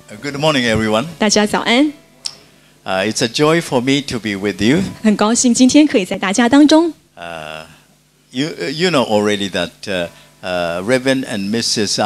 Good morning, everyone. 大家早安， It's a joy for me to be with you. 很高兴今天可以在大家当中。 You know already that Reverend and Mrs.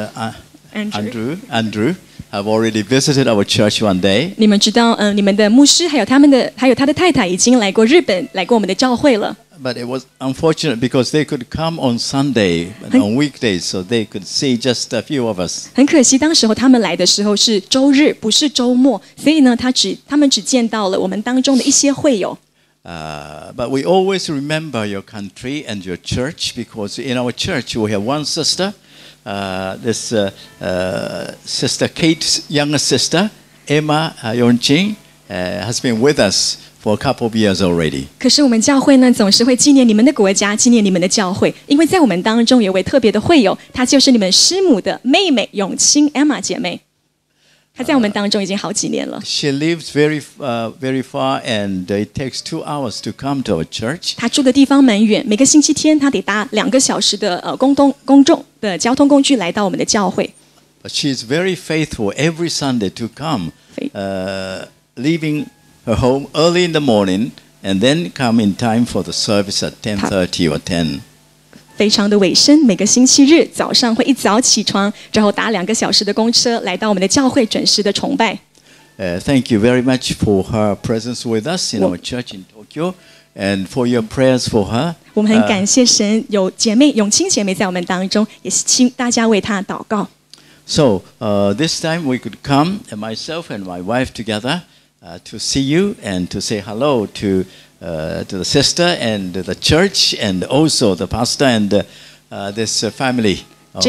Andrew have already visited our church one day. 你们知道，你们的牧师还有他的太太已经来过日本，来过我们的教会了。 But it was unfortunate because they could come on Sunday, on weekdays, so they could see just a few of us. 很可惜，当时候他们来的时候是周日，不是周末，所以呢，他们只见到了我们当中的一些会友。 But we always remember your country and your church because in our church we have one sister, this sister Kate's younger sister, Emma Yonching, has been with us for a couple of years already. 可是我们教会呢，总是会纪念你们的国家，纪念你们的教会，因为在我们当中有位特别的会友，她就是你们师母的妹妹永清 Emma 姐妹。 她在我们当中已经好几年了。 She lives very far, and it takes 2 hours to come to our church. 她住的地方蛮远，每个星期天她得搭2个小时的公众的交通工具来到我们的教会。 But she is very faithful every Sunday to come, leaving her home early in the morning, and then come in time for the service at 10:30 or 10. 非常的委身，每个星期日早上会一早起床，然后搭2个小时的公车来到我们的教会，准时的崇拜。 Thank you very much for her presence with us in our church in Tokyo, and for your prayers for her. 我们很感谢神，有姐妹永清姐妹在我们当中，也请大家为她祷告。 So this time we could come, myself and my wife together, to see you and to say hello to the sister and the church and also the pastor and this family of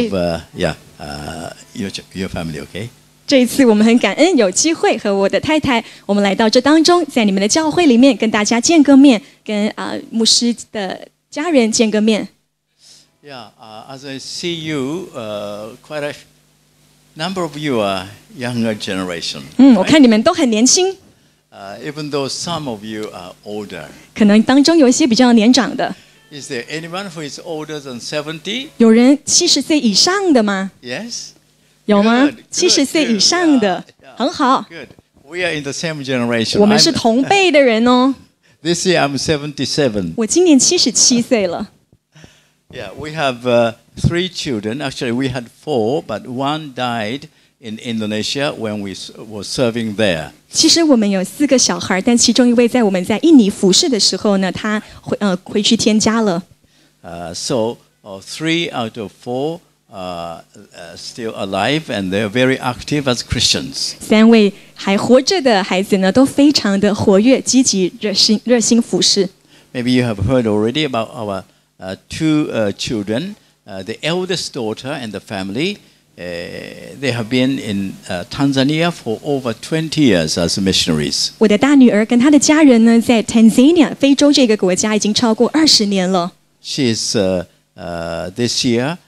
your family. Okay. 这一次我们很感恩有机会和我的太太，我们来到这当中，在你们的教会里面跟大家见个面，跟牧师的家人见个面。 Yeah, as I see you, quite a number of you are younger generation. 我看你们都很年轻， Even though some of you are older. 可能当中有一些比较年长的。 Is there anyone who is older than 70? 有人70岁以上的吗？ Yes. 有吗 Good, ？70岁以上的， 很好。 Good. We are in the same generation. 我们是同辈的人哦。 This year I'm 77. 我今年77岁了。 Yeah, we have 3 children. Actually, we had 4, but one died in Indonesia when we were serving there. 其实我们有4个小孩，但其中一位在我们在印尼服侍的时候呢，他回去天家了。 So 3 out of 4 are still alive, and they're very active as Christians. 3位还活着的孩子呢，都非常的活跃、积极、热心服侍。 Maybe you have heard already about our 2 children. The eldest daughter and the family, they have been in Tanzania for over 20 years as missionaries. 我的大女儿跟她的家人呢，在 Tanzania 非洲这个国家已经超过20年了。 She is this year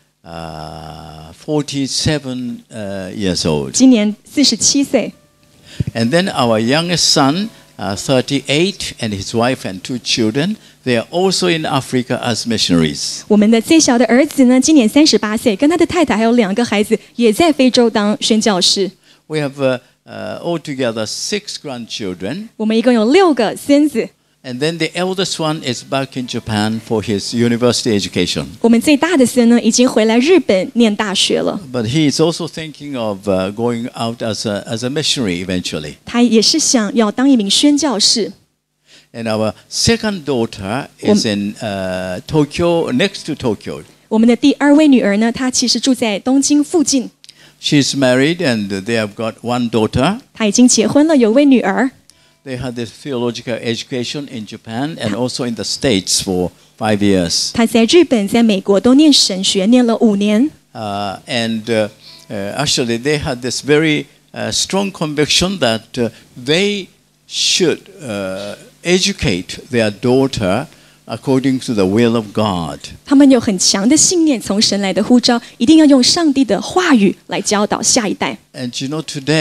47 years old. 今年47岁。 And then our youngest son, 38, and his wife and 2 children, they are also in Africa as missionaries. 我们的最小的儿子呢，今年38岁，跟他的太太还有2个孩子，也在非洲当宣教士。 We have altogether 6 grandchildren. 我们一共有6个孙子。 And then the eldest one is back in Japan for his university education. 我们最大的孙呢，已经回来日本念大学了。 But he is also thinking of going out as a missionary eventually. 他也是想要当一名宣教士。 And our second daughter is in Tokyo, next to Tokyo. 我们的第2位女儿呢，她其实住在东京附近。 She's married and they have got 1 daughter. 她已经结婚了，有位女儿。 They had this theological education in Japan and also in the States for 5 years. 她在日本、在美国都念神学，念了5年。 And actually they had this very strong conviction that they should educate their daughter according to the will of God. 他们有很强的信念，从神来的呼召，一定要用上帝的话语来教导下一代。 And you know, today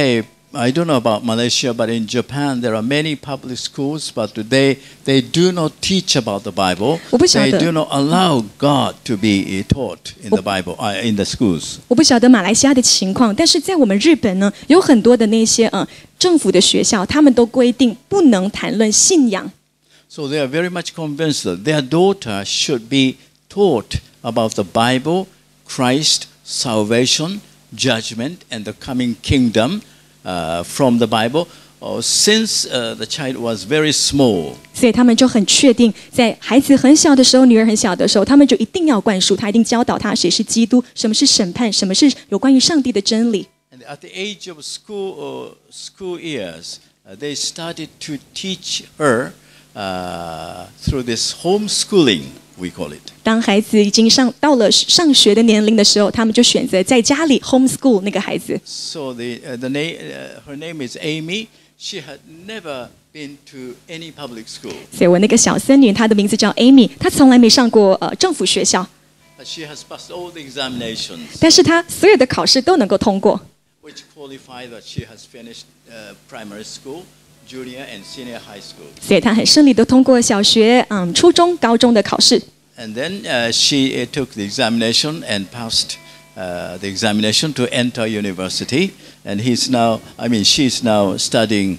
I don't know about Malaysia, but in Japan there are many public schools, but they do not teach about the Bible. 我不晓 They 得 do not allow God to be taught in the Bible, in the schools. 我不晓得马来西亚的情况，但是在我们日本呢，有很多的那些政府的学校，他们都规定不能谈论信仰。 So they are very much convinced that their daughter should be taught about the Bible, Christ, salvation, judgment, and the coming kingdom from the Bible since the child was very small. 所以他们就很确定，在孩子很小的时候，女儿很小的时候，他们就一定要灌输他，一定教导他谁是基督，什么是审判，什么是有关于上帝的真理。 And at the age of school years, they started to teach her through this homeschooling, we call it. 当孩子已经到了上学的年龄的时候，他们就选择在家里 homeschool 那个孩子。 So her name is Amy. She had never been to any public school. 所以我那个小孙女，她的名字叫 Amy， 她从来没上过政府学校， But she has passed all the examinations, 但是她所有的考试都能够通过， which qualify that she has finished primary school, junior and senior high school. 所以她很顺利的通过小学、初中、高中的考试。 And then she took the examination and passed the examination to enter university. And she's now studying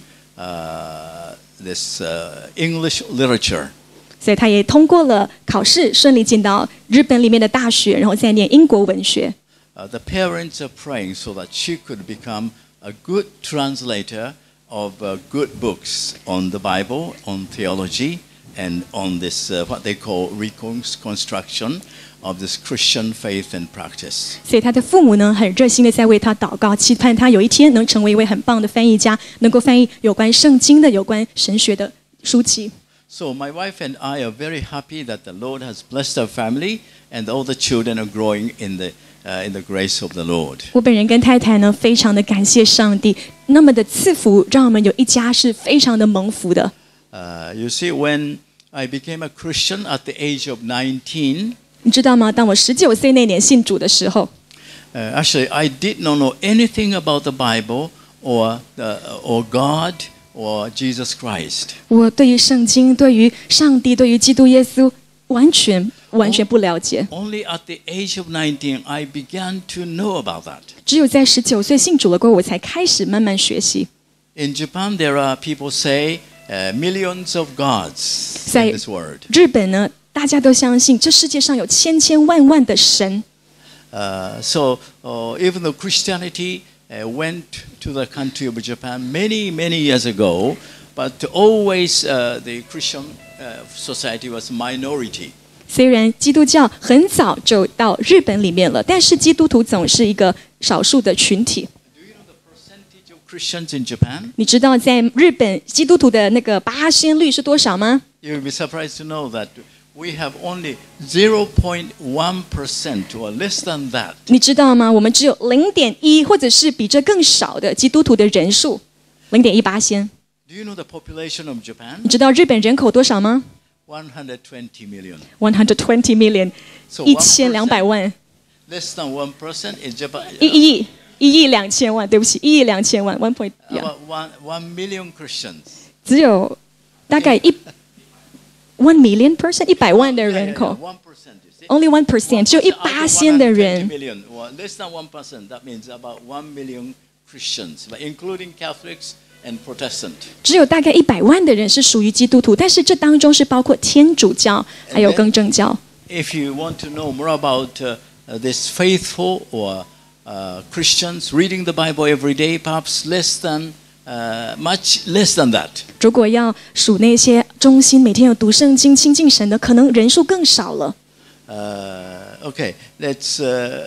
this English literature. 所以她也通过了考试，顺利进到日本里面的大学，然后再念英国文学。 The parents are praying so that she could become a good translator of good books on the Bible, on theology, and on this what they call reconstruction of this Christian faith and practice. 所以她的父母呢，很热心的在为她祷告，期盼她有一天能成为一位很棒的翻译家，能够翻译有关圣经的、有关神学的书籍。 So my wife and I are very happy that the Lord has blessed our family and all the children are growing in the grace of the Lord. 我本人跟太太呢，非常的感谢上帝，那么的赐福，让我们有一家是非常的蒙福的。 You see, when I became a Christian at the age of 19, 你知道吗？当我19岁那年信主的时候， actually I did not know anything about the Bible or God or Jesus Christ. 我对于圣经、对于上帝、对于基督耶稣，完全不了解。 Only at the age of 19, I began to know about that. 只有在19岁信主了过后，我才开始慢慢学习。 In Japan, there are people say millions of gods 在 in this world. 日本呢，大家都相信这世界上有千千万万的神。 So even though Christianity went to the country of Japan many years ago, but always the Christian society was minority. 虽然基督教很早就到日本里面了，但是基督徒总是一个少数的群体。 Do you know the percentage of Christians in Japan? 你知道在日本基督徒的那个%率是多少吗？ You'll be surprised to know that we have only 0.1% or less than that. 你知道吗？我们只有0.1%或者是比这更少的基督徒的人数，0.1%。 Do you know the population of Japan? 你知道日本人口多少吗 120 million. ？120 million， So 1200万 ，less than 1% in Japan. ，1亿2000万，对不起，1亿2000万，1 point， About 1 million Christians. 只有大概1 million person 100万的人口 1%, you see? ，only 1%， 只有1%的人。 million, or less than 1%. That means about 1 million Christians, but including Catholics and Protestant. 只有大概100万的人是属于基督徒，但是这当中是包括天主教还有更正教。 If you want to know more about this faithful or Christians reading the Bible every day, perhaps much less than that. 如果要数那些忠心每天有读圣经、亲近神的，可能人数更少了。 Okay, let's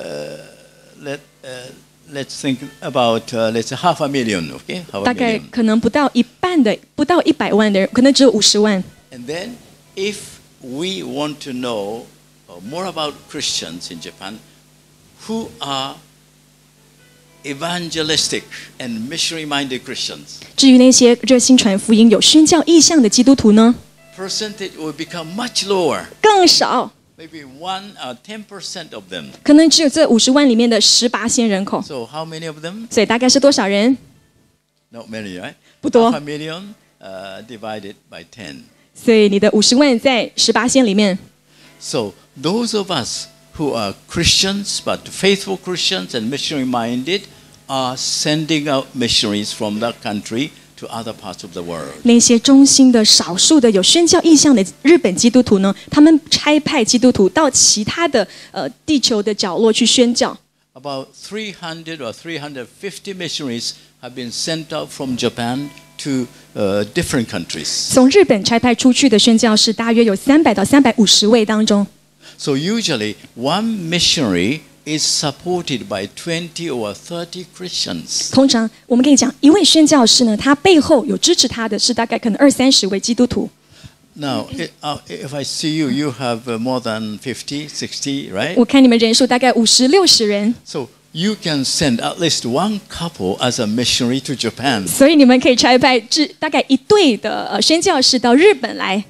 think about let's say 500,000. Okay, 大概 500,000. 可能不到100万的人，可能只有50万。 And then, if we want to know more about Christians in Japan, who are evangelistic and missionary-minded Christians, 至于那些热心传福音、有宣教意向的基督徒呢， percentage will become much lower. 更少， Maybe 10% of them. 可能只有这50万里面的18%人口。 So how many of them? 所以大概是多少人？ Not many, right? 不多。 Half a million divided by 10. 所以你的50万在18仙里面。 So those of us who are Christians, but faithful Christians and missionary-minded, are sending out missionaries from that country to other parts of the world. 那些忠心的、少数的有宣教意向的日本基督徒呢，他们差派基督徒到其他的地球的角落去宣教。 About 300 or 350 missionaries have been sent out from Japan to different countries. 从日本差派出去的宣教士大约有300到350位当中， So usually one missionary is supported by 20 or 30 Christians. 通常我们可以讲，一位宣教士呢，他背后有支持他的是大概可能20-30位基督徒。 Now, if I see you, you have more than 50, 60, right? 我看你们人数大概50-60人， So you can send at least one couple as a missionary to Japan. 所以你们可以差派大概1对的宣教士到日本来。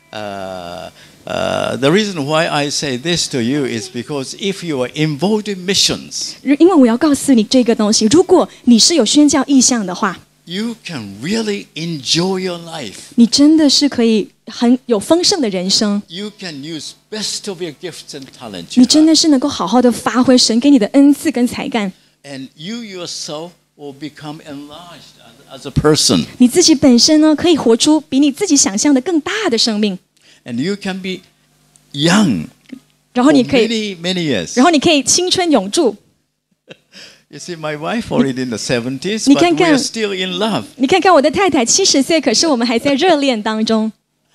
The reason why I say this to you is because if you are involved in missions, 因为我要告诉你这个东西，如果你是有宣教意向的话， you can really enjoy your life. 你真的是可以很有丰盛的人生， You can use best of your gifts and talents. 你真的是能够好好的发挥神给你的恩赐跟才干， And you yourself will become enlarged as a person. 你自己本身呢可以活出比你自己想象的更大的生命， And you can be young 然后 for 你可以， many years. 然后你可以青春永驻。 You see, my wife already in the 70s, 你 but 看 we 看， are still in love. 你看看我的太太70岁，可是我们还在热恋当中。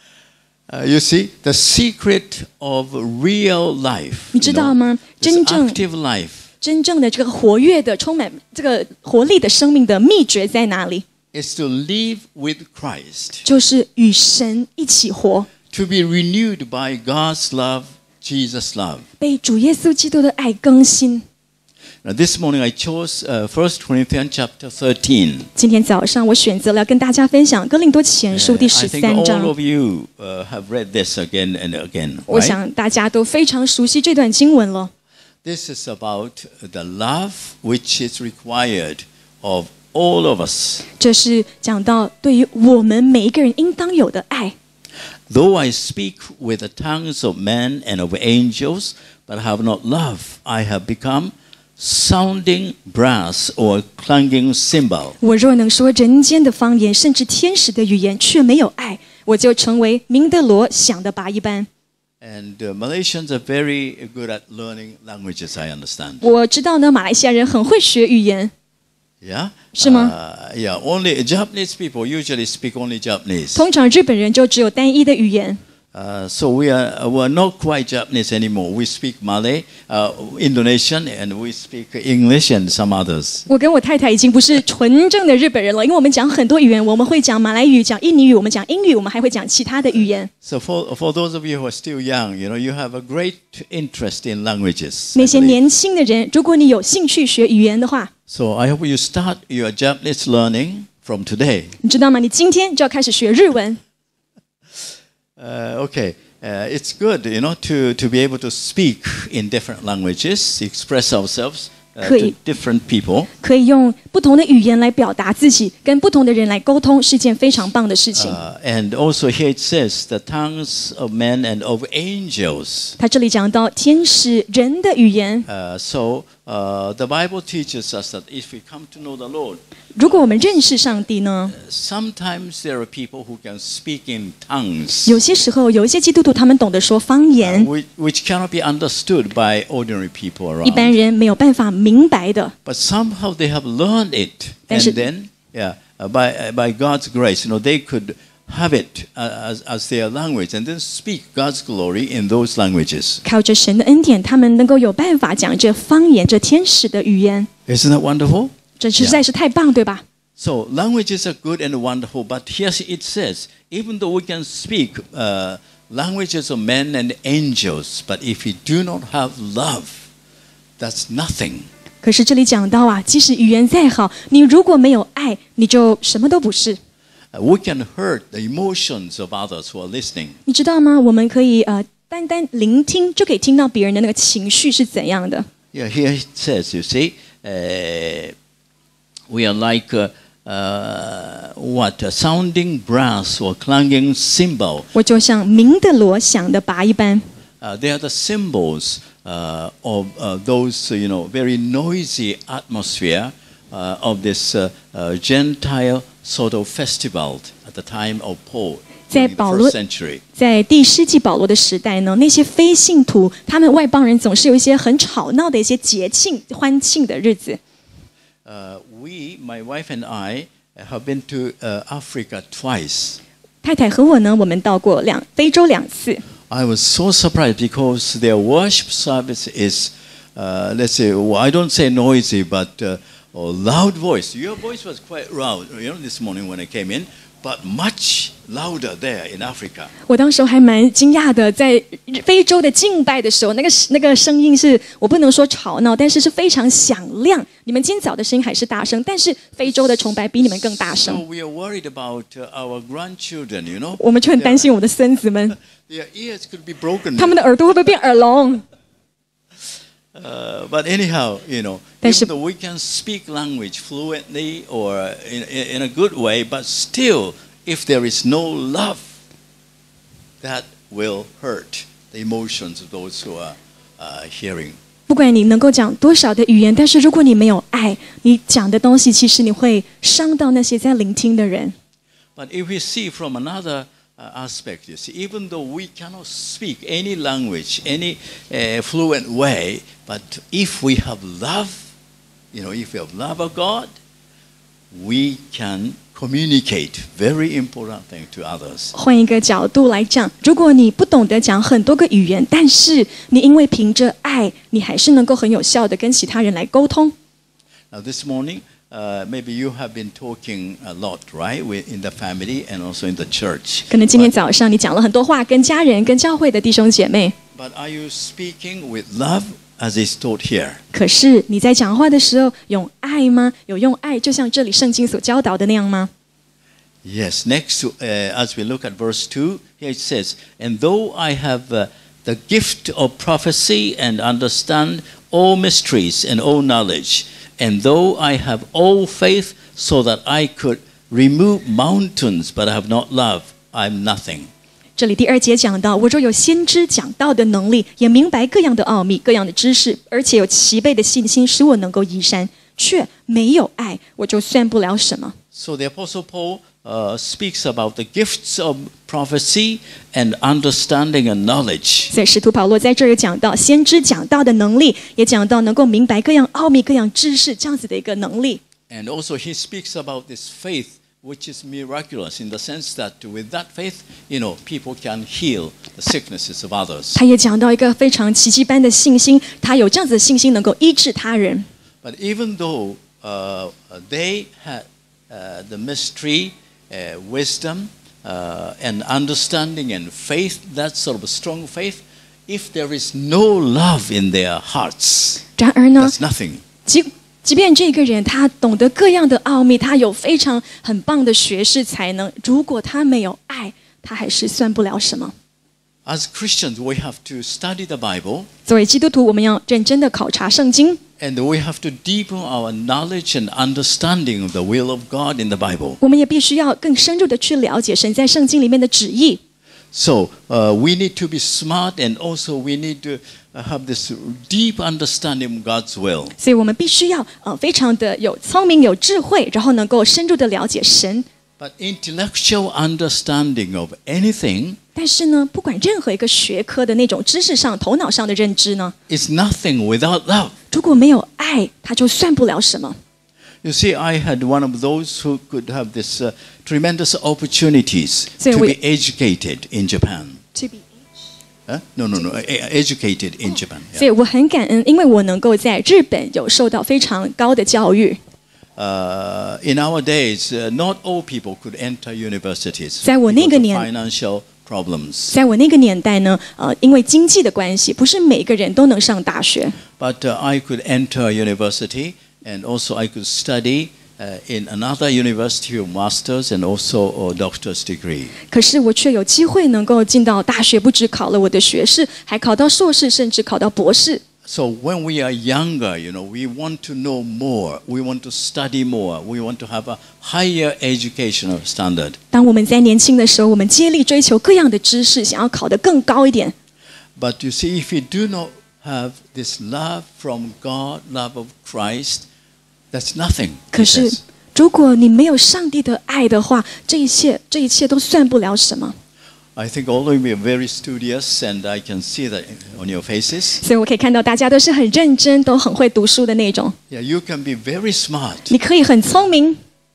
You see, the secret of real life, 你知道吗？ this 真正 active life, 真正的这个活跃的、充满这个活力的生命的秘诀在哪里？ is to live with Christ, 就是与神一起活， to be renewed by God's love, Jesus' love. 被主耶稣基督的爱更新。 Now, this morning I chose 1 Corinthians chapter 13. 今天早上我选择了跟大家分享哥林多前书第 I think 13 all 章。 of you have read this again and again. 我 Right? 想大家都非常熟悉这段经文了。 This is about the love which is required of all of us. 这是讲到对于我们每一个人应当有的爱。 Though I speak with the tongues of men and of angels, but have not love, I have become sounding brass or clanging cymbal. 我若能说人间的方言，甚至天使的语言，却没有爱，我就成为鸣得锣响的拔一般。 And Malaysians are very good at learning languages, I understand. 我知道呢，马来西亚人很会学语言， Yeah? 是吗？ Yeah, only Japanese people usually speak only Japanese. 通常日本人就只有单一的语言。 So we're not quite Japanese anymore. We speak Malay, Indonesian, and we speak English and some others. 我跟我太太已经不是纯正的日本人了，因为我们讲很多语言，我们会讲马来语、讲印尼语，我们讲英语，我们还会讲其他的语言。 So for those of you who are still young, you have a great interest in languages. I 那些 believe. 年轻的人，如果你有兴趣学语言的话， So I hope you start your Japanese learning from today. 你知道吗？你今天就要开始学日文。 Okay. It's good, to be able to speak in different languages, express ourselves to 可以。 different people. 可以用不同的语言来表达自己，跟不同的人来沟通，是一件非常棒的事情。 And also here it says the tongues of men and of angels. 他这里讲到天使人的语言， So the Bible teaches us that if we come to know the Lord, 如果我们认识上帝呢， sometimes there are people who can speak in tongues, 有些时候有一些基督徒他们懂得说方言， which cannot be understood by ordinary people 一般 around. 人没有办法明白的。 But somehow they have learned it, 但是- and then, by God's grace, they could have it as their language, and then speak God's glory in those languages. 靠着神的恩典，他们能够有办法讲这方言、这天使的语言， Isn't that wonderful? 这实在是太棒，对吧？ So languages are good and wonderful, but here it says, even though we can speak languages of men and angels, but if we do not have love, that's nothing. 可是这里讲到啊，即使语言再好，你如果没有爱，你就什么都不是。 We can hurt the emotions of others who are listening. 你知道吗？我们可以单单聆听，就可以听到别人的那个情绪是怎样的。 Yeah, here it says, you see, we are like what a sounding brass or clanging cymbal. 我就像鸣的锣响的拔一般。 They are the symbols of those very noisy atmosphere of this Gentile sort of festival at the time of Paul. 在 In the 保罗 first century. 在第世纪保罗的时代呢，那些非信徒，他们外邦人总是有一些很吵闹的一些节庆、欢庆的日子。 My wife and I, have been to Africa twice. 太太和我呢，我们到过非洲2次。 I was so surprised because their worship service is, let's say, well, I don't say noisy, but loud voice. Your voice was quite loud, this morning when I came in, but much louder there in Africa. 我当时还蛮惊讶的，在非洲的敬拜的时候，那个声音是我不能说吵闹，但是是非常响亮。你们今早的声音还是大声，但是非洲的崇拜比你们更大 So 声。 we are worried about our grandchildren, 我们就很担心我们的孙子们， Their ears could be broken. 他们的耳朵会不会变耳聋？ But anyhow, 但是 even though we can speak language fluently or in a good way, but still, if there is no love, that will hurt the emotions of those who are hearing. 不管你能够讲多少的语言，但是如果你没有爱，你讲的东西其实你会伤到那些在聆听的人。 But if we see from another aspect, you see, even though we cannot speak any language, any fluent way, but if we have love, if we have love of God, we can communicate very important thing to others. 换一个角度来讲，如果你不懂得讲很多个语言，但是你因为凭着爱，你还是能够很有效的跟其他人来沟通。 Now this morning, maybe you have been talking a lot, right, in the family and also in the church. 可能今天早上你讲了很多话，跟家人、跟教会的弟兄姐妹。 But are you speaking with love as is taught here? 可是你在讲话的时候用爱吗？有用爱，就像这里圣经所教导的那样吗？ Yes. Next, as we look at verse 2, here it says, "And though I have the gift of prophecy and understand all mysteries and all knowledge, and though I have all faith so that I could remove mountains, but I have not love, I'm nothing." 这里第2节讲到，我若有先知讲道的能力，也明白各样的奥秘、各样的知识，而且有齐备的信心，使我能够移山，却没有爱，我就算不了什么。 So the Apostle Paul speaks about the gifts of prophecy and understanding and knowledge. 所以使徒保罗在这儿有讲到先知讲道的能力，也讲到能够明白各样奥秘、各样知识这样子的一个能力。 And also he speaks about this faith, which is miraculous in the sense that with that faith, people can heal the sicknesses of others. 他也讲到一个非常奇迹般的信心，他有这样子的信心能够医治他人。 But even though they had the mystery, wisdom, and understanding and faith, that sort of a strong faith, if there is no love in their hearts, 然而呢， that's nothing. 即便这个人他懂得各样的奥秘，他有非常很棒的学识才能，如果他没有爱，他还是算不了什么。 As Christians, we have to study the Bible, 作为基督徒，我们要认真的考察圣经， and we have to deepen our knowledge and understanding of the will of God in the Bible. 我们也必须要更深入的去了解神在圣经里面的旨意。 So we need to be smart, and also we need to have this deep understanding of God's will. 所以我们必须要非常的有聪明、有智慧，然后能够深入的了解神。 But intellectual understanding of anything 但是呢，不管任何一个学科的那种知识上、头脑上的认知呢， is nothing without love. 如果没有爱，它就算不了什么。 You see, I had one of those who could have this tremendous opportunities So to we- be educated in Japan. To be No, educated in Japan. 所以我很感恩，因为我能够在日本有受到非常高的教育。 In our days, not all people could enter universities 在我 because 那个 of 年 financial problems. 在我那个年代呢，因为经济的关系，不是每个人都能上大学。 But I could enter a university, and also I could study in another university of master's and also a doctor's degree. 可是我却有机会能够进到大学，不只考了我的学士，还考到硕士，甚至考到博士。 So when we are younger, we want to know more. We want to study more. We want to have a higher educational standard. 当我们在年轻的时候，我们接力追求各样的知识，想要考得更高一点。 But you see, if we do not have this love from God, love of Christ, that's nothing. 可是，如果你没有上帝的爱的话，这一切都算不了什么。 I think all of you are very studious, and I can see that on your faces. 所以我可以看到大家都是很认真，都很会读书的那种。 Yeah, you can be very smart. 你可以很聪明，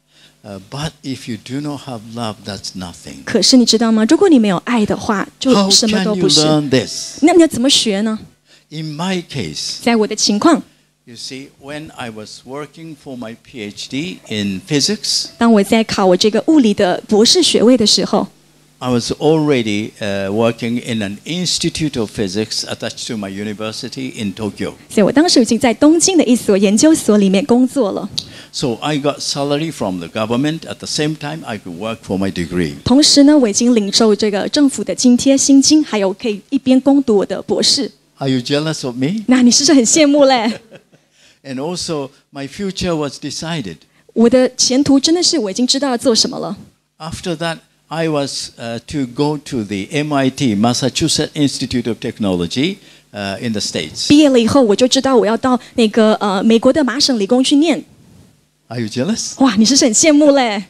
But if you do not have love, that's nothing. 可是你知道吗？如果你没有爱的话，就 How 什么 can 都 you 不是。 learn this? 那你要怎么学呢？ In my case, 在我的情况， you see, when I was working for my PhD in physics, 当我在考我这个物理的博士学位的时候， I was already working in an institute of physics attached to my university in Tokyo. 所以我当时已经在东京的一所研究所里面工作了。 So I got salary from the government. At the same time, I could work for my degree. 同时呢，我已经领受这个政府的津贴薪金，还有可以一边攻读我的博士。 Are you jealous of me? 那你是不是很羡慕嘞？ And also, my future was decided. 我的前途真的是我已经知道要做什么了。 After that, I was to go to the MIT, Massachusetts Institute of Technology, in the States. 毕业了以后，我就知道我要到那个美国的麻省理工去念。 Are you jealous? 哇，你是不是很羡慕嘞？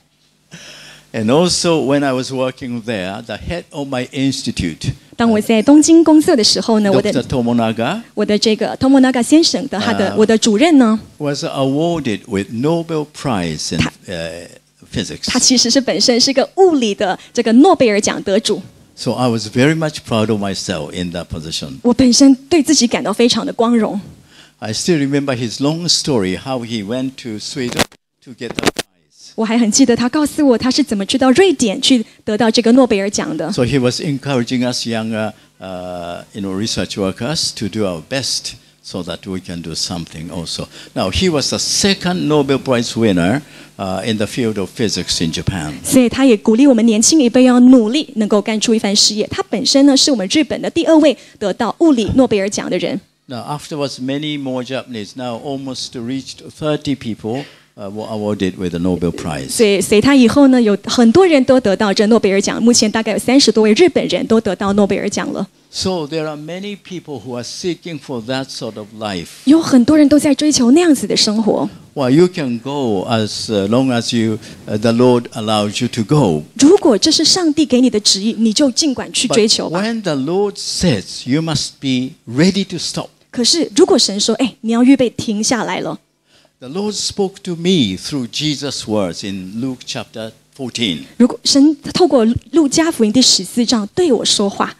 And also, when I was working there, the head of my institute, 当我在东京工作的时候呢， Dr. Tomonaga, 我的这个 Tomonaga 先生的我的主任呢， was awarded with Nobel Prize in physics. 他其实是本身是个物理的这个诺贝尔奖得主。 So I was very much proud of myself in that position. 我本身对自己感到非常的光荣。 I still remember his long story, how he went to Sweden to get the prize. 我还很记得他告诉我他是怎么去到瑞典去得到这个诺贝尔奖的。 So he was encouraging us younger, research workers to do our best so that we can do something also. Now, he was the second Nobel Prize winner in the field of physics in Japan. 所以他也鼓励我们年轻一辈要努力，能够干出一番事业。他本身呢是我们日本的第2位得到物理诺贝尔奖的人。 Now, afterwards, many more Japanese, now almost reached 30 people, were awarded with the Nobel Prize. 所以他以后呢，有很多人都得到这诺贝尔奖。目前大概有30多位日本人都得到诺贝尔奖了。 So there are many people who are seeking for that sort of life. 有很多人都在追求那样子的生活。 Well, you can go as long as the Lord allows you to go. 如果这是上帝给你的旨意，你就尽管去 But 追求吧。 when the Lord says you must be ready to stop, 可是如果神说，你要预备停下来了， the Lord spoke to me through Jesus' words in Luke chapter 14. 如果神透过路加福音第14章对我说话，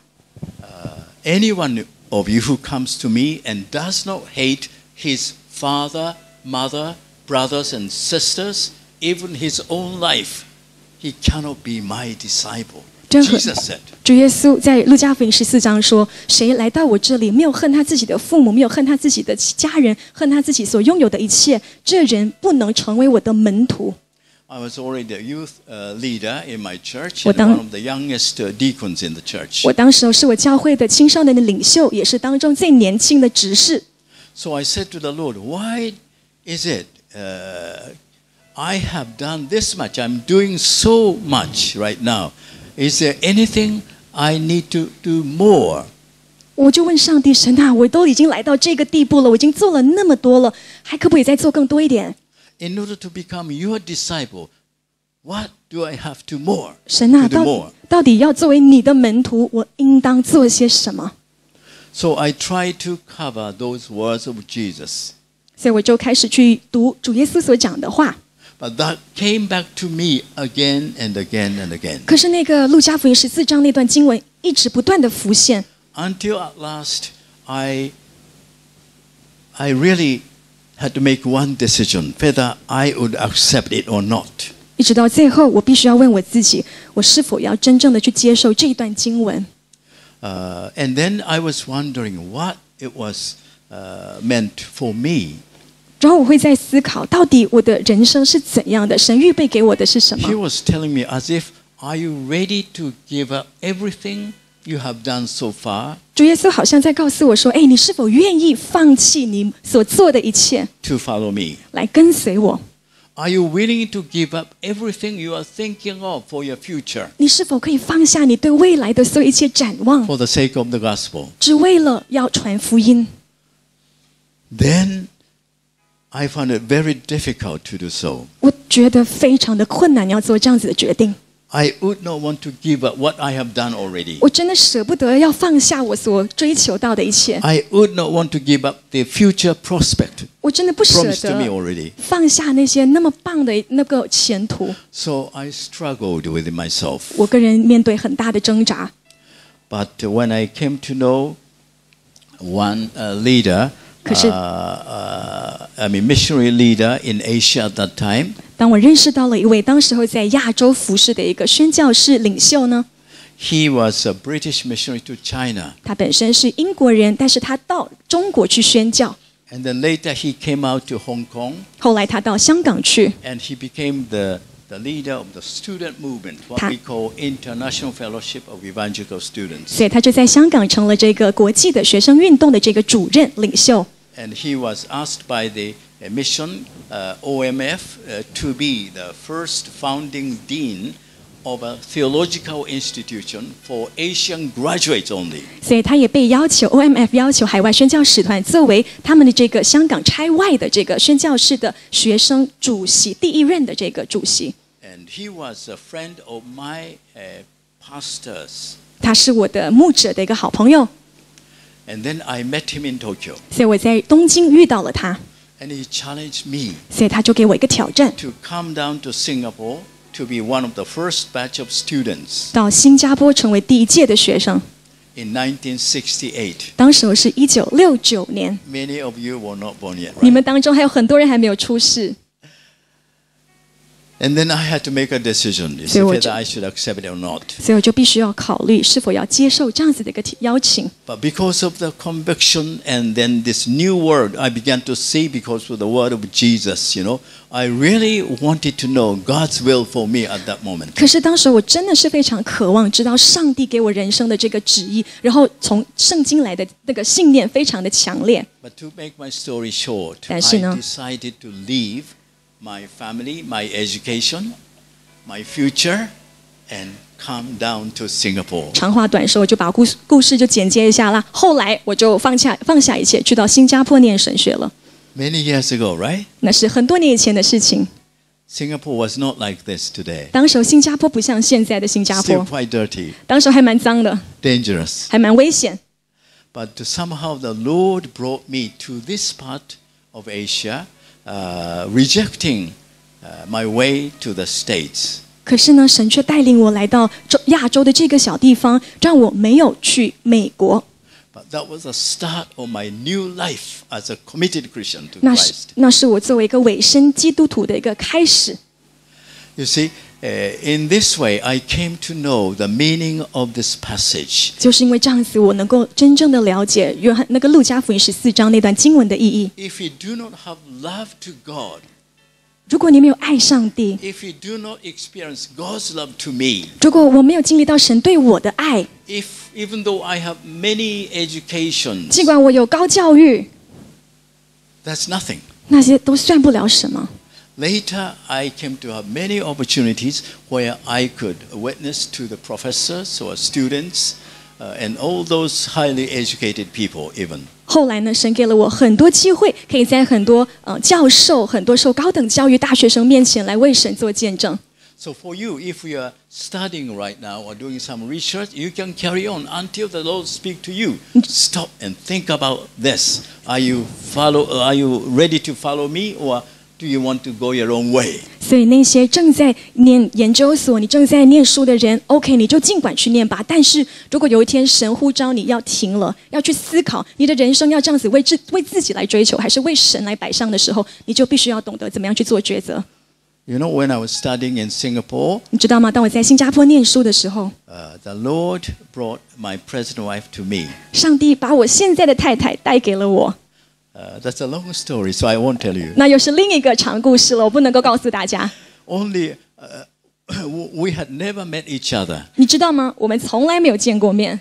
Anyone of you who comes to me and does not hate his father, mother, brothers and sisters, even his own life, he cannot be my disciple. 任何 Jesus said. 主耶稣在路加福音14章说：“谁来到我这里，没有恨他自己的父母，没有恨他自己的家人，恨他自己所拥有的一切，这人不能成为我的门徒。” I was already a youth leader in my church 我 and 当 one of the youngest deacons in the church. 我当时是我教会的青少年的领袖，也是当中最年轻的执事。 So I said to the Lord, why is it I have done this much? I'm doing so much right now. Is there anything I need to do more? 我就问上帝神啊，我都已经来到这个地步了，我已经做了那么多了，还可不可以再做更多一点？ In order to become your disciple, what do I have to more? 神啊， To do more. 到底要作为你的门徒，我应当做些什么？ So I tried to cover those words of Jesus. 所以我就开始去读主耶稣所讲的话。 But that came back to me again and again and again. 可是那个路加福音14章那段经文一直不断的浮现， Until at last, I really had to make one decision, whether I would accept it or not. 一直到最后，我必须要问我自己，我是否要真正的去接受这一段经文？ And then I was wondering what it was meant for me. 然后我会在思考，到底我的人生是怎样的？神预备给我的是什么 He？was telling me as if, are you ready to give up everything you have done so far 主耶稣好像在告诉我说，哎，你是否愿意放弃你所做的一切， to follow me? 来跟随我？ Are you willing to give up everything you are thinking of for your future 你是否可以放下你对未来的所有一切展望， for the sake of the gospel? 只为了要传福音？ Then I found it very difficult to do so. 我觉得非常的困难，要做这样子的决定。 I would not want to give up what I have done already. 我真的舍不得要放下我所追求到的一切， I would not want to give up the future prospect 我真的不舍 promised to me 得 already. 放下那些那么棒的那个前途。 So I struggled with myself. 我个人面对很大的挣扎。 But when I came to know one leader, 可是- missionary leader in Asia at that time, 当我认识到了一位当时候在亚洲服侍的一个宣教士领袖呢， he was a British missionary to China. 他本身是英国人，但是他到中国去宣教， And then later he came out to Hong Kong 后来他到香港去， and he became the leader of the student movement, what 他- we call International Fellowship of Evangelical Students. 所以他就在香港成了这个国际的学生运动的这个主任领袖。 And he was asked by the mission OMF to be the first founding dean of a theological institution for Asian graduates only. 所以他也被要求 OMF 要求海外宣教使团作为他们的这个香港差外的这个宣教士的学生主席第一任的这个主席。 And he was a friend of my pastors. 他是我的牧者的一个好朋友， And then I met him in Tokyo. 所以我在东京遇到了他， And he challenged me 所以他就给我一个挑战， to come down to Singapore to be one of the first batch of students 到新加坡成为第一届的学生。 in 1968. 当时候是1969年， Many of you were not born yet, 你 right? 们当中还有很多人还没有出世， And then I had to make a decision So what whether you- I should accept it or not. 所以我就必须要考虑是否要接受这样子的一个邀请。 But because of the conviction and then this new word I began to see because of the word of Jesus, I really wanted to know God's will for me at that moment. 可是当时我真的是非常渴望知道上帝给我人生的这个旨意，然后从圣经来的那个信念非常的强烈。 But to make my story short, 但是呢- I decided to leave my family, my education, my future, and come down to Singapore. 长话短说，我就把故事就简介一下啦。后来我就放下一切，去到新加坡念神学了。 Many years ago, right? 那是很多年以前的事情。 Singapore was not like this today. 当时候新加坡不像现在的新加 Still 坡， quite dirty, 当时候还蛮脏的， dangerous. 还蛮危险。 But somehow the Lord brought me to this part of Asia, rejecting my way to the States. 可是呢，神却带领我来到亚洲的这个小地方，让我没有去美国。 But that was the start of my new life as a committed Christian to 那 Christ. 是我作为一个委身基督徒的一个开始。 You see, in this way, I came to know the meaning of this passage. 就是因为这样子，我能够真正的了解约翰那个路加福音14章那段经文的意义。 If we do not have love to God, 如果你没有爱上帝， if we do not experience God's love to me, 如果我没有经历到神对我的爱， even though I have many educations, 尽管我有高教育， that's nothing. 那些都算不了什么。 Later, I came to have many opportunities where I could witness to the professors or students and all those highly educated people even. 后来呢，神给了我很多机会，可以在很多教授、很多受高等教育大学生面前来为神做见证。 So for you, if you are studying right now or doing some research, you can carry on until the Lord speak to you. Stop and think about this. Are you ready to follow me, or do you want to go your own way? 所以那些正在念研究所、你正在念书的人 ，OK， 你就尽管去念吧。但是如果有一天神呼召你要停了，要去思考你的人生要这样子为自己来追求，还是为神来摆上的时候，你就必须要懂得怎么样去做抉择。 You know, when I was studying in Singapore, 你知道吗？当我在新加坡念书的时候， the Lord brought my present wife to me. 上帝把我现在的太太带给了我。 That's a long story, so I won't tell you. 那又是另一个长故事了，我不能够告诉大家。 Only we had never met each other. 你知道吗？我们从来没有见过面。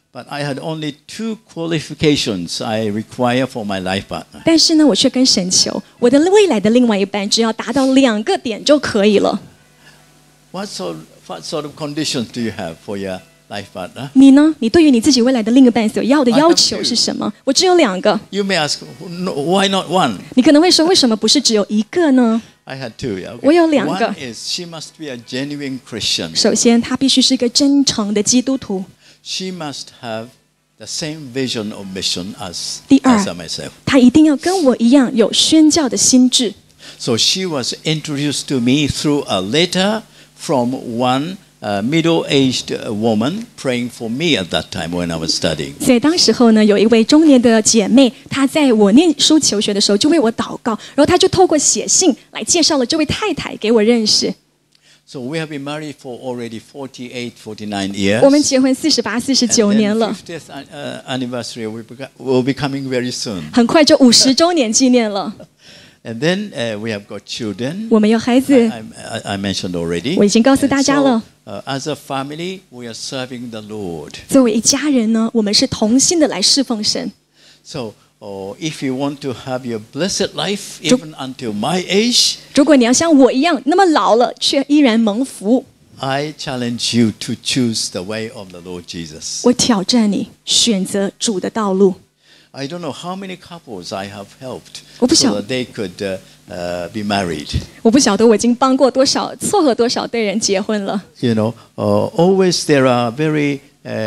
But I had only 2 qualifications I require for my life partner. 但是呢，我却跟神求，我的未来的另外一半只要达到2个点就可以了。 What sort of conditions do you have for your life partner? 你呢？你对于你自己未来的另一半所要的要求是什么？我只有2个。 You may ask, why not one? 你可能会说，为什么不是只有1个呢？ I had 2. Yeah, okay. 我有2个。 One is she must be a genuine Christian. 首先，他必须是一个真诚的基督徒。 She must have the same vision of mission as 第二， myself. 他一定要跟我一样有宣教的心志。 So she was introduced to me through a letter from one middle-aged woman praying for me at that time when I was studying. 所以当时候呢，有一位中年的姐妹，她在我念书求学的时候就为我祷告，然后她就透过写信来介绍了这位太太给我认识。 So we have been married for already 48, 49 years. 我们结婚48、49 And 年 then 了， 50th anniversary will be coming very soon. 很快就50周年纪念了。 And then we have got children. 我们有孩子， I mentioned already. 我已经告诉大家了。 So, as a family, we are serving the Lord. 作为一家人呢，我们是同心的来侍奉神。 So, if you want to have your blessed life, even until my age, 如果你要像我一样那么老了却依然蒙福， I challenge you to choose the way of the Lord Jesus. 我挑战你选择主的道路。 I don't know how many couples I have helped 我不晓 so that they could be married. 我不晓得我已经帮过多少、撮合多少对人结婚了。 You know, always there are very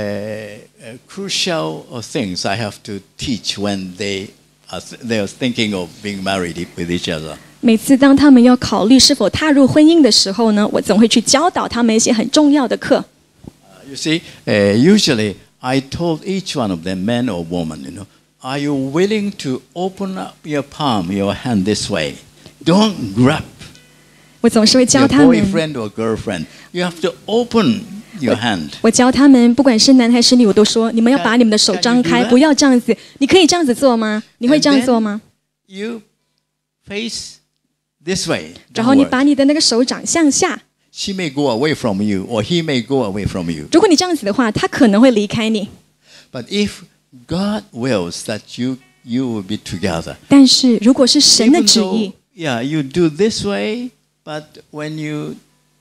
crucial things I have to teach when they are thinking of being married with each other. 每次当他们要考虑是否踏入婚姻的时候呢，我总会去教导他们一些很重要的课。 You see, usually I told each one of them, man or woman, you know, are you willing to open up your palm, your hand this way? Don't grab 我总是会教 your 他们， boyfriend or girlfriend. You have to open your hand. 我教他们，不管是男还是女，我都说你们要把你们的手张 Can 开， you do that? 不要这样子。你可以这样子做吗？你会这样做吗？ You face this way. 然后你 downward. 把你的那个手掌向下。 She may go away from you or he may go away from you. 如果你这样子的话，他可能会离开你。 But if God wills that you will be together, 但是如果是神的 even 旨意 though,，you do this way, but when you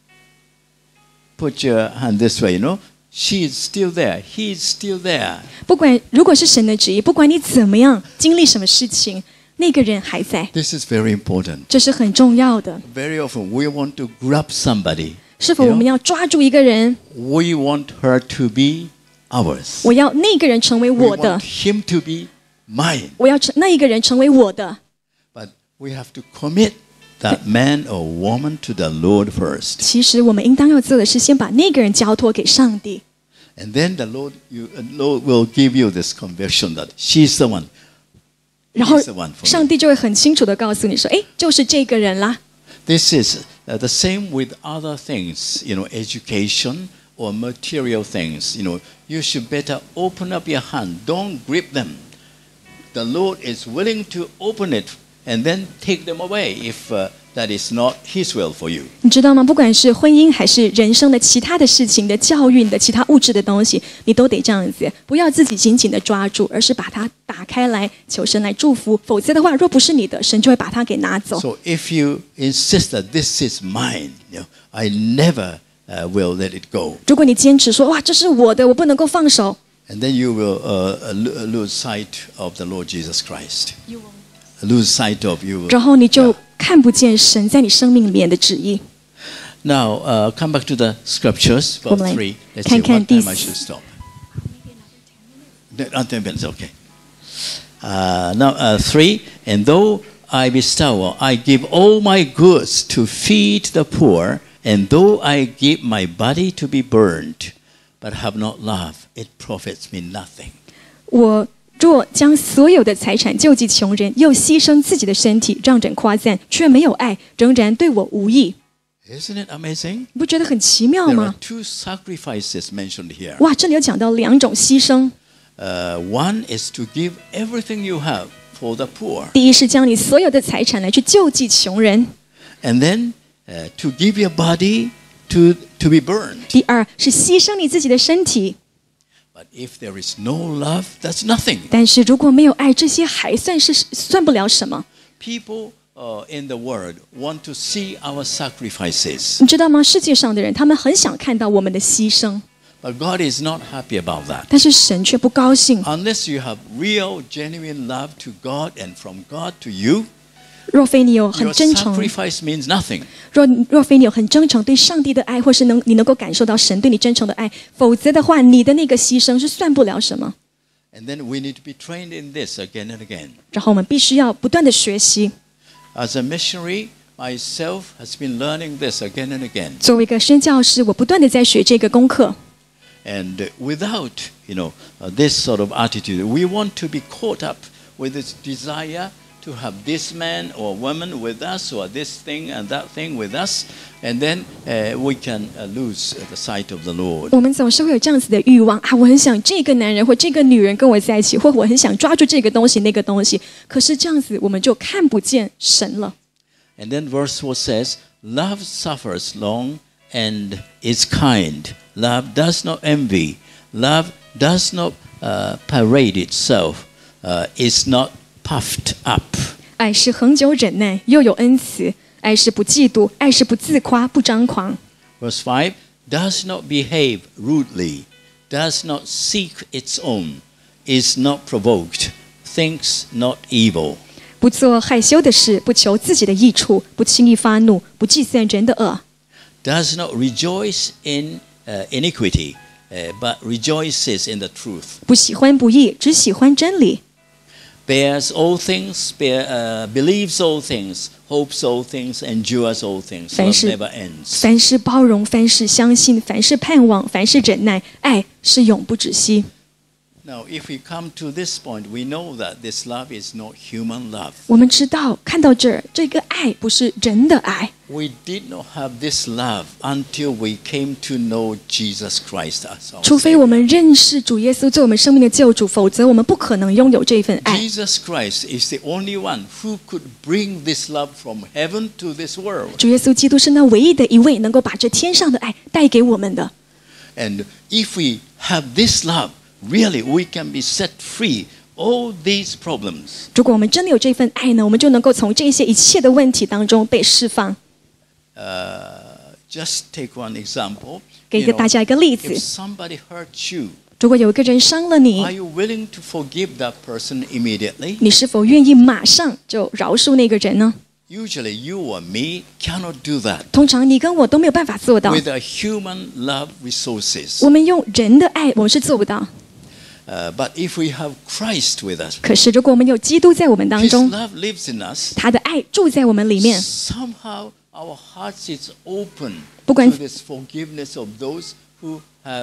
put your hand this way, she is still there, he is still there. 不管如果是神的旨意，不管你怎么样经历什么事情，那个人还在， This is very important. 这是很重要的。 Very often we want to grab somebody. 是否我们要抓住一个人？ We want her to be ours. 我要那个人成为 We 我的 want，him to be mine. 我要那一个人成为我的。 But we have to commit that man or woman to the Lord first. 其实我们应当要做的是，先把那个人交托给上帝， And then the Lord will give you this conviction that she's the one. 然后 He's the one for me. 上帝就会很清楚的告诉你说：“哎，就是这个人啦。” This is the same with other things, education or material things. You should better open up your hand. Don't grip them. The Lord is willing to open it and then take them away if that is not His will for you. 你知道吗？不管是婚姻还是人生的其他的事情的教育的其他物质的东西，你都得这样子，不要自己紧紧的抓住，而是把它打开来，求神来祝福。否则的话，若不是你的，神就会把它给拿走。 So if you insist that this is mine, I never will let it go. 如果你坚持说哇，这是我的，我不能够放手， And then you will lose sight of the Lord Jesus Christ. Lose sight of you. 然后你就看不见神在你生命里面的旨意。 Now, come back to the scriptures, 我 verse 们来 3. Let's see 看看 what 第 time I should stop. 10 minutes, okay. Now, 3. And though I bestow, I give all my goods to feed the poor, and though I give my body to be burned, but have not love, it profits me nothing. 我若将所有的财产救济穷人，又牺牲自己的身体让人夸赞，却没有爱，仍然对我无益。 Isn't it amazing? 你不觉得很奇妙 There are 吗？ two sacrifices mentioned here. 哇，这里有讲到2种牺牲。 One is to give everything you have for the poor, 第一是将你所有的财产来去救济穷人， and then to give your body to be burned. 第二是牺牲你自己的身体。 But if there is no love, that's nothing. 但是如果没有爱，这些还算不了什么。 People in the world want to see our sacrifices. 你知道吗？世界上的人，他们很想看到我们的牺牲， But God is not happy about that. 但是神却不高兴。 Unless you have real, genuine love to God and from God to you, 若非你有很 your 真诚， sacrifice means nothing. 若非你有很真诚对上帝的爱，或是你能够感受到神对你真诚的爱，否则的话，你的那个牺牲是算不了什么。 And then we need to be trained in this again and again. 然后我们必须要不断的学习。 As a missionary, myself has been learning this again and again. 作为一个宣教师，我不断的在学这个功课。 And without, this sort of attitude, we want to be caught up with this desire to have this man or woman with us, or this thing and that thing with us, and then we can lose the sight of the Lord. 我们总是会有这样子的欲望啊，我很想这个男人或这个女人跟我在一起，或我很想抓住这个东西那个东西。可是这样子，我们就看不见神了。 And then verse 4 says, Love suffers long and is kind. Love does not envy. Love does not parade itself, is not puffed up. 爱是恒久忍耐，又有恩慈；爱是不嫉妒，爱是不自夸，不张狂。 Verse 5, does not behave rudely, does not seek its own, is not provoked, thinks not evil. 不做害羞的事，不求自己的益处，不轻易发怒，不计算人的恶。 Does not rejoice in iniquity, but rejoices in the truth. 不喜欢不义，只喜欢真理。 Bears all things, believes all things, hopes all things, endures all things. Love never ends. 凡事包容，凡事相信，凡事盼望，凡事忍耐，爱是永不止息。 Now, if we come to this point, we know that this love is not human love. 我们知道，看到这儿，这个爱不是人的爱。 We did not have this love until we came to know Jesus Christ as our 除非 Savior. 我们认识主耶稣做我们生命的救主，否则我们不可能拥有这份爱。 Jesus Christ is the only one who could bring this love from heaven to this world. 主耶稣基督是那唯一的一位能够把这天上的爱带给我们的。 And if we have this love, really we can be set free all these problems. 如果我们真的有这份爱呢，我们就能够从这些一切的问题当中被释放。 Just take one example. 给大家一个例 If 子， somebody hurt you, 如果有一个人伤了你 are，you willing to forgive that person immediately? 你是否愿意马上就饶恕那个人呢？ Usually you or me cannot do that 通常你跟我都没有办法做到， with a human love resources. 我们用人的爱，我们是做不到。 But if we have Christ with us, 可是如果我们有基督在我们当 His 中， love lives in us, 他的爱住在我们里面， somehow our hearts is open 不管 to this forgiveness of those who have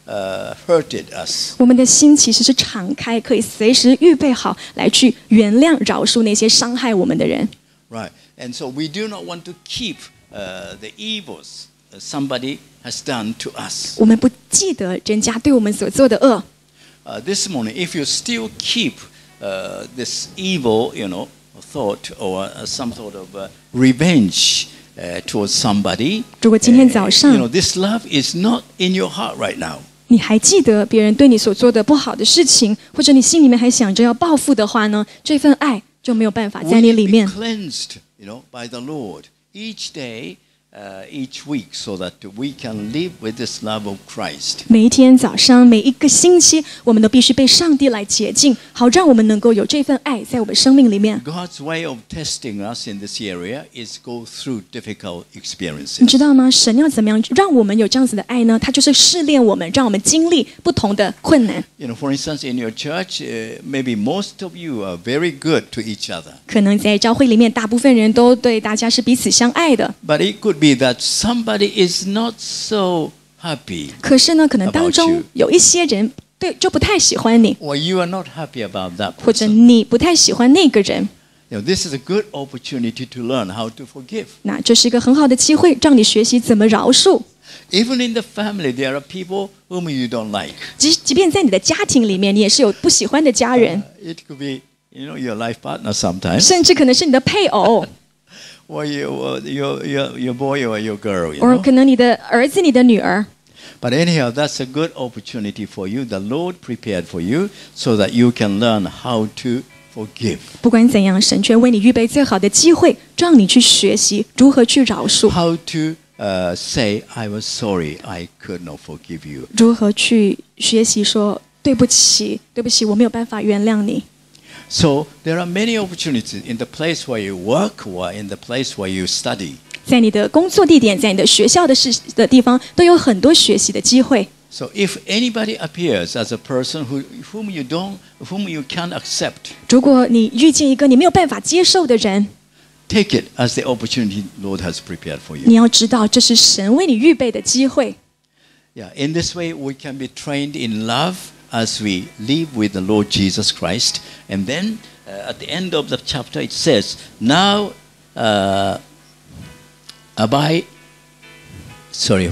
hurted us. 我们的心其实是敞开，可以随时预备好来去原谅、饶恕那些伤害我们的人。 Right. And so we do not want to keep the evils somebody has done to us. 我们不记得人家对我们所做的恶。 This morning, if you still keep this evil, thought or some sort of revenge towards somebody, 如果今天早上 this love is not in your heart right now. 你还记得别人对你所做的不好的事情，或者你心里面还想着要报复的话呢？这份爱就没有办法在 We 你 need 里 to be 面。 cleansed, by the Lord each day, each week, so that we can live with this love of Christ. 每一天早上，每一个星期，我们都必须被上帝来洁净，好让我们能够有这份爱在我们生命里面。 God's way of testing us in this area is go through difficult 你 experiences. 知道吗？神要怎么样让我们有这样子的爱呢？他就是试炼我们，让我们经历不同的困难。 For instance, in your church, maybe most of you are very good to each other. 可能在教会里面，大部分人都对大家是彼此相爱的。 But it could be that somebody is not so happy, 可是呢，可能当 About 中 you. 有一些人就不太喜欢你， or you are not happy about that 或者 person. 你不太喜欢那个人。 This is a good opportunity to learn how to forgive. 那这是一个很好的机会，让你学习怎么饶恕。 Even in the family, there are people whom you don't like. 即便在你的家庭里面，你也是有不喜欢的家人， It could be, your life partner sometimes, 甚至可能是你的配偶， or your boy or your girl. 或可能你的儿子、你的女儿。 But anyhow, that's a good opportunity for you. The Lord prepared for you so that you can learn how to forgive. 不管怎样，神却为你预备最好的机会，让你去学习如何去饶恕， How to say, I was sorry, I could not forgive you. 如何去学习说对不起，对不起，我没有办法原谅你。 So there are many opportunities in the place where you work or in the place where you study. 在你的工作地点，在你的学校的地方，都有很多学习的机会。 So if anybody appears as a person whom you can't accept, 如果你遇见一个你没有办法接受的人， take it as the opportunity Lord has prepared for 你 you. 要知道，这是神为你预备的机会。 Yeah, in this way we can be trained in love as we live with the Lord Jesus Christ. And then at the end of the chapter it says, now abide. Sorry,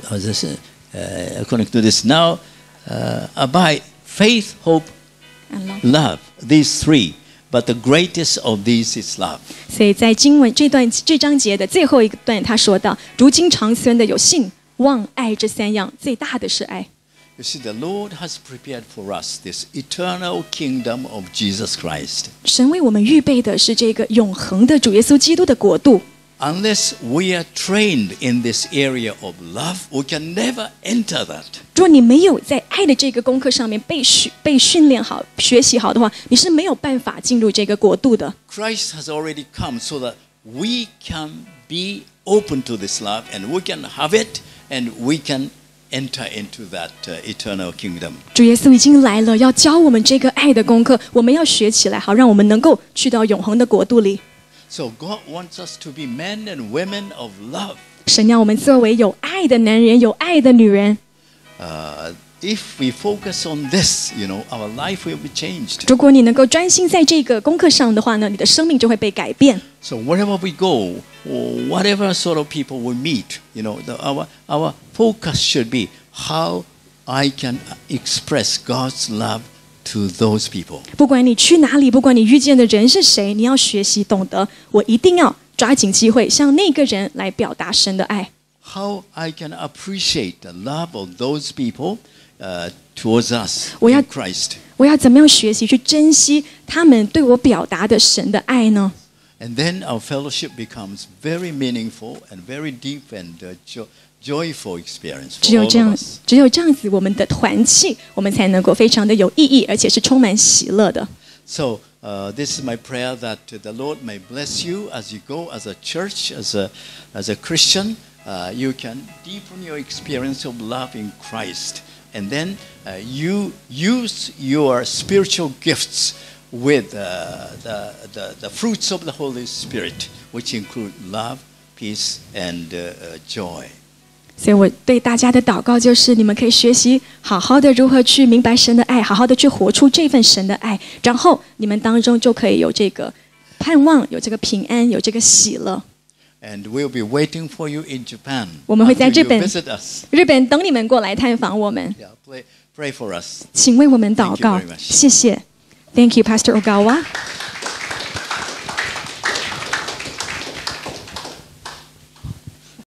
according to this, now abide faith, hope, love. These three. But the greatest of these is love. 所以在经文这章节的最后一个段，他说到：如今长存的有信、望、爱这三样，最大的是爱。 You see, the Lord has prepared for us this eternal kingdom of Jesus Christ. 神为我们预备的是这个永恒的主耶稣基督的国度。 Unless we are trained in this area of love, we can never enter that. 如果你没有在爱的这个功课上面被训练好、学习好的话，你是没有办法进入这个国度的。 Christ has already come so that we can be open to this love and we can have it and we can enter into that eternal kingdom. 主耶稣已经来了，要教我们这个爱的功课，我们要学起来，好让我们能够去到永恒的国度里。 So God wants us to be men and women of love. 神要我们作为有爱的男人、有爱的女人。 If we focus on this, our life will be changed. 如果你能够专心在这个功课上的话呢，你的生命就会被改变。 So wherever we go, or whatever sort of people we meet, our focus should be how I can express God's love to those people. 不管你去哪里，不管你遇见的人是谁，你要学习懂得，我一定要抓紧机会，向那个人来表达神的爱。 How I can appreciate the love of those people towards us 我要 in Christ. 我要怎么样学习去珍惜他们对我表达的神的爱呢？ And then our fellowship becomes very meaningful and very deep and joyful experience 只 for 有 all 这 of 样， us. 只有这样子，我们的团契，我们才能够非常的有意义，而且是充满喜乐的。 So this is my prayer that the Lord may bless you as you go as a church, as a Christian. You can deepen your experience of love in Christ. And then you use your spiritual gifts with the fruits of the Holy Spirit, which include love, peace, and joy. 所以我对大家的祷告就是，你们可以学习好好的如何去明白神的爱，好好的去活出这份神的爱，然后你们当中就可以有这个盼望，有这个平安，有这个喜乐。 And we'll be waiting for you in Japan 我们会在 until 日本 you visit us. 日本等你们过来探访我们， Yeah, pray for us. 请为我们祷告 Thank you very，much. 谢谢。Thank you, Pastor Ogawa.